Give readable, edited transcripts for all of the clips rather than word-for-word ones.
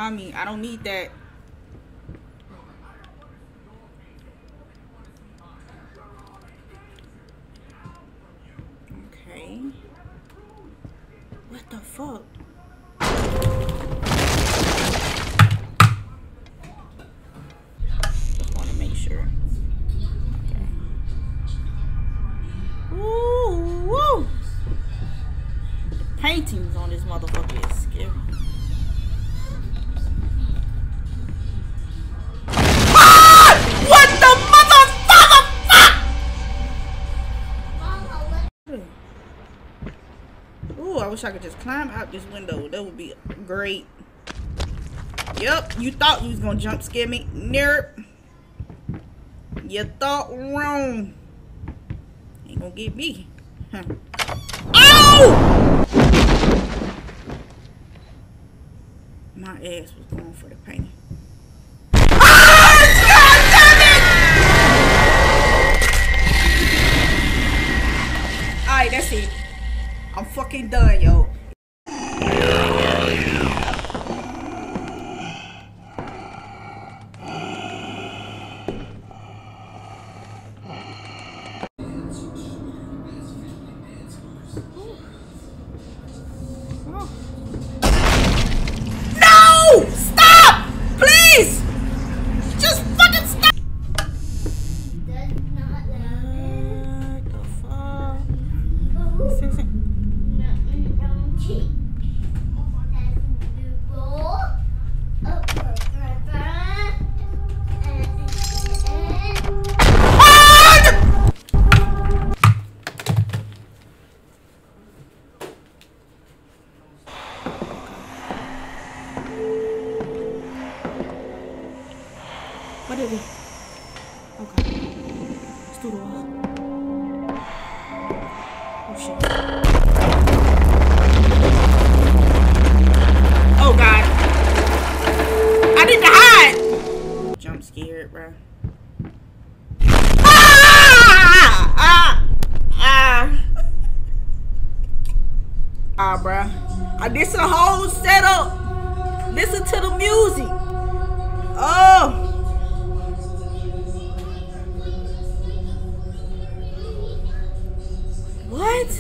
behind me. I don't need that. Okay. What the fuck? Just want to make sure. Okay. Ooh, woo! The paintings on this motherfucker is scary. I wish I could just climb out this window. That would be great. Yep, you thought you was gonna jump scare me. Nope. You thought wrong. Ain't gonna get me. Huh. Ow! My ass was going for the painting. Alright, that's it. I'm fucking done, yo. No! Stop! Please! Just fucking stop! What the fuck? What did he? Okay. Let's do the wall. Oh shit. Oh god. I need to hide! Jump scared, bro. Bruh. This is a whole setup. Listen to the music. Oh. What?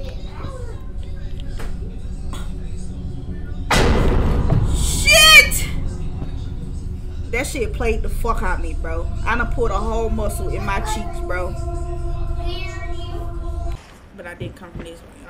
Shit! That shit played the fuck out of me, bro. I done pulled a whole muscle in my cheeks, bro. But I didn't come from this way.